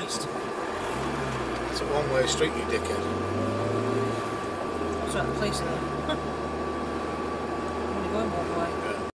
Christ. It's a one-way street, you dickhead. What's that place there? I'm only going one way. Yeah.